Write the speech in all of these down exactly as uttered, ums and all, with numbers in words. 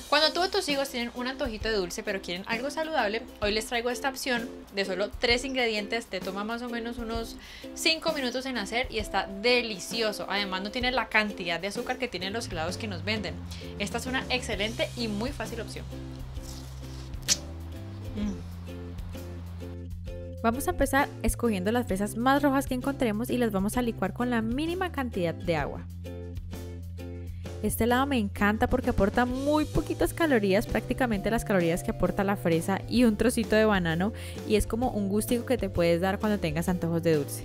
Cuando tú o tus hijos tienen un antojito de dulce pero quieren algo saludable, hoy les traigo esta opción de solo tres ingredientes. Te toma más o menos unos cinco minutos en hacer y está delicioso. Además no tiene la cantidad de azúcar que tienen los helados que nos venden. Esta es una excelente y muy fácil opción. Mm. Vamos a empezar escogiendo las fresas más rojas que encontremos y las vamos a licuar con la mínima cantidad de agua. Este helado me encanta porque aporta muy poquitas calorías, prácticamente las calorías que aporta la fresa y un trocito de banano, y es como un gustico que te puedes dar cuando tengas antojos de dulce.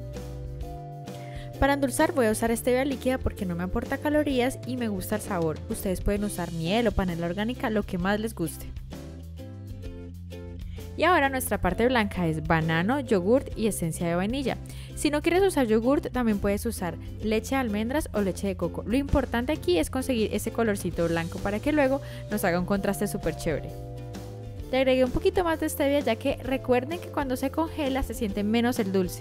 Para endulzar voy a usar stevia líquida porque no me aporta calorías y me gusta el sabor. Ustedes pueden usar miel o panela orgánica, lo que más les guste. Y ahora nuestra parte blanca es banano, yogurt y esencia de vainilla. Si no quieres usar yogurt, también puedes usar leche de almendras o leche de coco. Lo importante aquí es conseguir ese colorcito blanco para que luego nos haga un contraste súper chévere. Le agregué un poquito más de stevia ya que recuerden que cuando se congela se siente menos el dulce.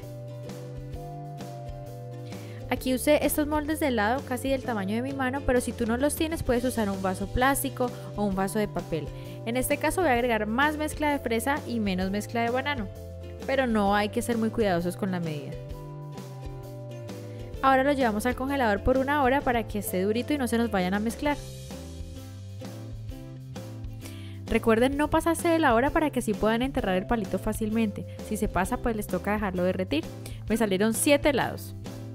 Aquí usé estos moldes de helado casi del tamaño de mi mano, pero si tú no los tienes puedes usar un vaso plástico o un vaso de papel. En este caso voy a agregar más mezcla de fresa y menos mezcla de banano, pero no hay que ser muy cuidadosos con la medida. Ahora lo llevamos al congelador por una hora para que esté durito y no se nos vayan a mezclar. Recuerden no pasarse de la hora para que así puedan enterrar el palito fácilmente. Si se pasa pues les toca dejarlo derretir. Me salieron siete helados.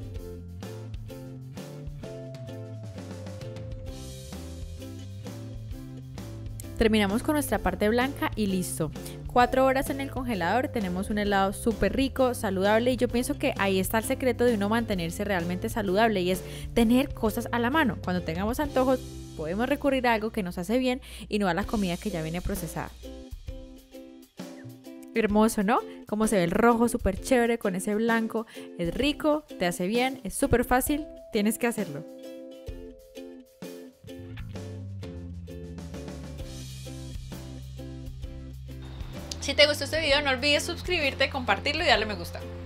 Terminamos con nuestra parte blanca y listo. Cuatro horas en el congelador, tenemos un helado súper rico, saludable, y yo pienso que ahí está el secreto de uno mantenerse realmente saludable, y es tener cosas a la mano. Cuando tengamos antojos podemos recurrir a algo que nos hace bien y no a la comida que ya viene procesada. Hermoso, ¿no? Como se ve el rojo, súper chévere con ese blanco. Es rico, te hace bien, es súper fácil, tienes que hacerlo. Si te gustó este video no olvides suscribirte, compartirlo y darle me gusta.